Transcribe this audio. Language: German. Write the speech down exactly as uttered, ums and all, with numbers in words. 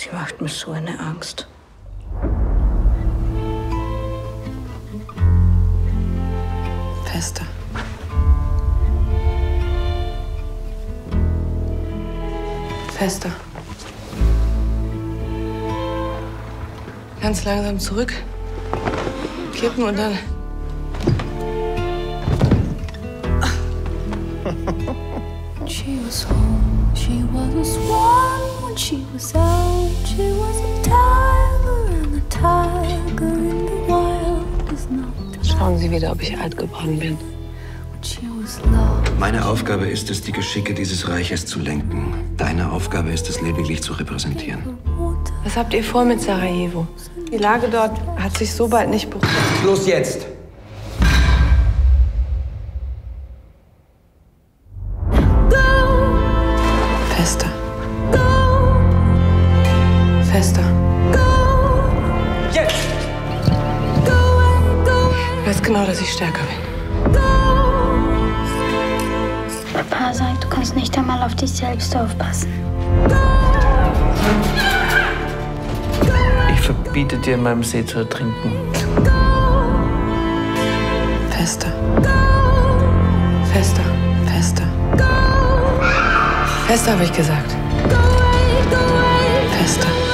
Sie macht mir so eine Angst. Fester. Fester. Ganz langsam zurück. Kippen und dann... She was home, she was a swan. When she was out, she was a tiger, and the tiger in the wild is not. Schauen Sie wieder, ob ich alt geworden bin. She was loved. Meine Aufgabe ist es, die Geschicke dieses Reiches zu lenken. Deine Aufgabe ist es, lediglich zu repräsentieren. Was habt ihr vor mit Sarajevo? Die Lage dort hat sich so bald nicht beruhigt. Los jetzt! Fester. Fester. Jetzt! Ich weiß genau, dass ich stärker bin. Papa sagt, du kannst nicht einmal auf dich selbst aufpassen. Ich verbiete dir, in meinem See zu ertrinken. Fester. Fester. Fester. Fester, habe ich gesagt. Fester.